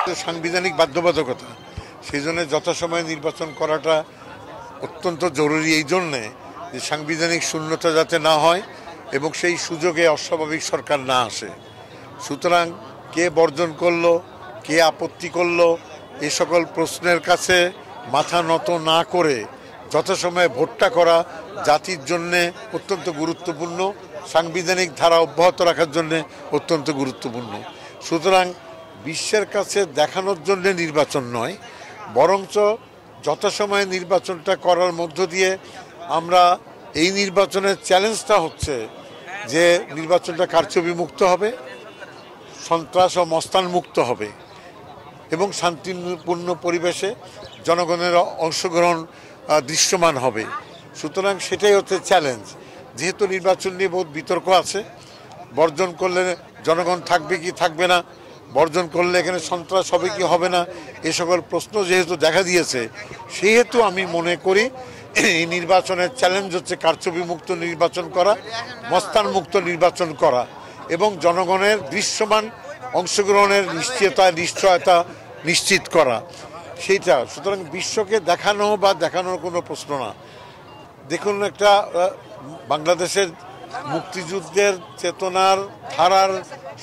সাংবিধানিক বাধ্যবাধকতা, সেই জন্য যথাসময়ে নির্বাচন করাটা অত্যন্ত জরুরি। এই জন্যে যে সাংবিধানিক শূন্যতা যাতে না হয় এবং সেই সুযোগে অস্বাভাবিক সরকার না আসে। সুতরাং কে বর্জন করলো, কে আপত্তি করলো, এই সকল প্রশ্নের কাছে মাথা নত না করে যথাসময়ে ভোটটা করা জাতির জন্যে অত্যন্ত গুরুত্বপূর্ণ, সাংবিধানিক ধারা অব্যাহত রাখার জন্যে অত্যন্ত গুরুত্বপূর্ণ। সুতরাং বিশ্বের কাছে দেখানোর জন্য নির্বাচন নয়, বরঞ্চ যথাসময়ে নির্বাচনটা করার মধ্য দিয়ে আমরা এই নির্বাচনের চ্যালেঞ্জটা হচ্ছে যে নির্বাচনটা কারচুপিমুক্ত হবে, সন্ত্রাস ও মস্তান মুক্ত হবে এবং শান্তিপূর্ণ পরিবেশে জনগণের অংশগ্রহণ দৃশ্যমান হবে। সুতরাং সেটাই হচ্ছে চ্যালেঞ্জ। যেহেতু নির্বাচন নিয়ে বহুত বিতর্ক আছে, বর্জন করলে জনগণ থাকবে কি থাকবে না, বর্জন করলে এখানে সন্ত্রাস হবে কি হবে না, এ সকল প্রশ্ন যেহেতু দেখা দিয়েছে, সেহেতু আমি মনে করি এই নির্বাচনের চ্যালেঞ্জ হচ্ছে কারচুপিমুক্ত নির্বাচন করা, মস্তানমুক্ত নির্বাচন করা এবং জনগণের দৃশ্যমান অংশগ্রহণের নিশ্চয়তা নিশ্চিত করা সেইটা। সুতরাং বিশ্বকে দেখানো বা দেখানোর কোনো প্রশ্ন না। দেখুন, একটা বাংলাদেশের মুক্তিযুদ্ধের চেতনার ধারার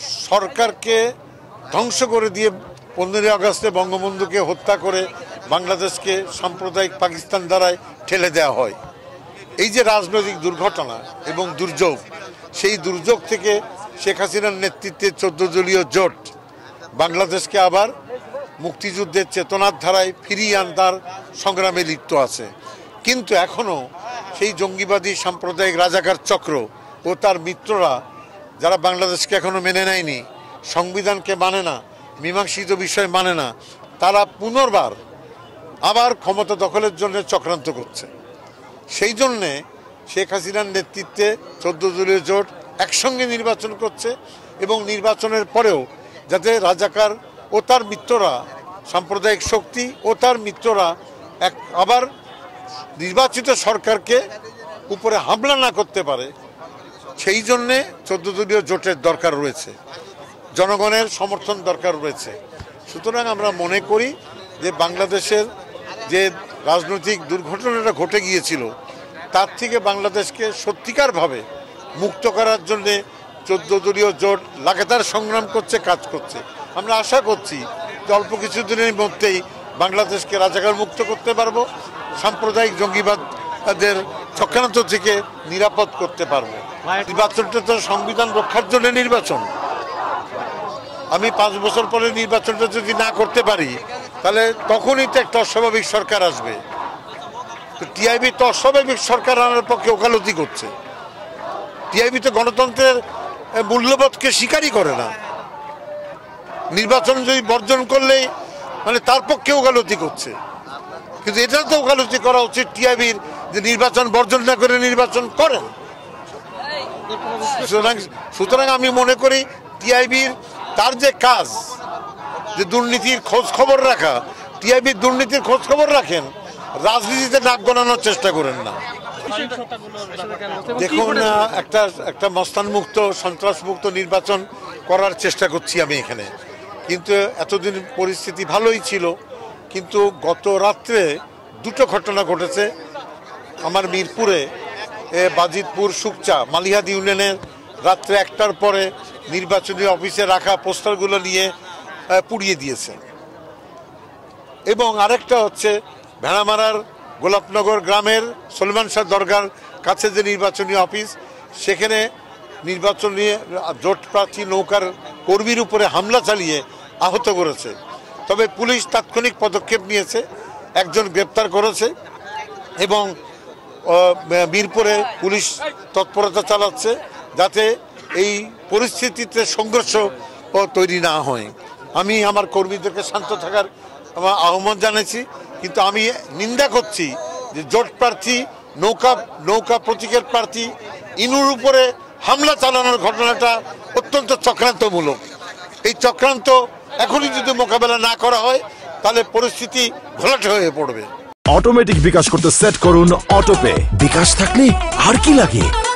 সরকারকে ধ্বংস করে দিয়ে 15ই আগস্টে বঙ্গবন্ধুকে হত্যা করে বাংলাদেশকে সাম্প্রদায়িক পাকিস্তান দ্বারায় ঠেলে দেওয়া হয়। এই যে রাজনৈতিক দুর্ঘটনা এবং দুর্যোগ, সেই দুর্যোগ থেকে শেখ হাসিনার নেতৃত্বে 14 দলীয় জোট বাংলাদেশকে আবার মুক্তিযুদ্ধের চেতনার ধারায় ফিরিয়ে আনতার সংগ্রামে লিপ্ত আছে। কিন্তু এখনও সেই জঙ্গিবাদী সাম্প্রদায়িক রাজাকার চক্র ও তার মিত্ররা, যারা বাংলাদেশকে এখনও মেনে নেয়নি, সংবিধানকে মানে না, মীমাংসিত বিষয় মানে না, তারা পুনর্বার আবার ক্ষমতা দখলের জন্য চক্রান্ত করছে। সেই জন্যে শেখ হাসিনার নেতৃত্বে 14 দলীয় জোট একসঙ্গে নির্বাচন করছে এবং নির্বাচনের পরেও যাতে রাজাকার ও তার মিত্ররা, সাম্প্রদায়িক শক্তি ও তার মিত্ররা আবার নির্বাচিত সরকারকে উপরে হামলা না করতে পারে, সেই জন্যে 14 দলীয় জোটের দরকার রয়েছে, জনগণের সমর্থন দরকার রয়েছে। সুতরাং আমরা মনে করি যে বাংলাদেশের যে রাজনৈতিক দুর্ঘটনাটা ঘটে গিয়েছিল, তার থেকে বাংলাদেশকে সত্যিকারভাবে মুক্ত করার জন্যে 14 দলীয় জোট লাগাতার সংগ্রাম করছে, কাজ করছে। আমরা আশা করছি যে অল্প কিছুদিনের মধ্যেই বাংলাদেশকে রাজাকার মুক্ত করতে পারবো, সাম্প্রদায়িক জঙ্গিবাদের চক্রান্ত থেকে নিরাপদ করতে পারবো। নির্বাচনটা তো সংবিধান রক্ষার জন্য নির্বাচন। আমি 5 বছর পরে নির্বাচনটা যদি না করতে পারি, তাহলে তখনই তো একটা অস্বাভাবিক সরকার আসবে। তো টিআইবি তো অস্বাভাবিক সরকার আনার পক্ষে ওকালতি করছে। টিআইবি তো গণতন্ত্রের মূল্যবোধকে স্বীকারই করে না। নির্বাচন যদি বর্জন করলেই মানে তার পক্ষে ওকালতি করছে। কিন্তু এটা তো ওকালতি করা উচিত টিআইবির, যে নির্বাচন বর্জন না করে নির্বাচন করেন। সুতরাং আমি মনে করি টিআইবির তার যে কাজ, যে দুর্নীতির খোঁজ খবর রাখা, টিআইবি দুর্নীতির খোঁজ খবর রাখেন, রাজনীতিতে নাক গণানোর চেষ্টা করেন না। দেখুন, একটা মস্তানমুক্ত, সন্ত্রাসমুক্ত নির্বাচন করার চেষ্টা করছি আমি এখানে। কিন্তু এতদিন পরিস্থিতি ভালোই ছিল, কিন্তু গত রাত্রে 2টো ঘটনা ঘটেছে আমার মিরপুরে। বাজিতপুর সুকচা মালিহাদ ইউনিয়নের রাত্রে 1টার পরে নির্বাচনী অফিসে রাখা পোস্টারগুলো নিয়ে পুড়িয়ে দিয়েছে। এবং আরেকটা হচ্ছে ভেড়ামারার গোলাপনগর গ্রামের সলমান শাহ দরগার কাছে যে নির্বাচনী অফিস, সেখানে নির্বাচনী জোট প্রার্থী নৌকার কর্মীর উপরে হামলা চালিয়ে আহত করেছে। তবে পুলিশ তাৎক্ষণিক পদক্ষেপ নিয়েছে, একজন গ্রেপ্তার করেছে এবং মিরপুরে পুলিশ তৎপরতা চালাচ্ছে যাতে এই পরিস্থিতিতে সংঘর্ষ তৈরি না হয়। আমি আমার কর্মীদেরকে শান্ত থাকার আহ্বান জানাচ্ছি, কিন্তু আমি নিন্দা করছি যে জোট প্রার্থী নৌকা প্রতীকের প্রার্থী ইনুর উপরে হামলা চালানোর ঘটনাটা অত্যন্ত চক্রান্তমূলক। এই চক্রান্ত এখনই যদি মোকাবেলা না করা হয়, তাহলে পরিস্থিতি ঘোলাটে হয়ে পড়বে। অটোমেটিক বিকাশ করতে সেট করুন অটোপে। বিকাশ থাকলে আর কি লাগে।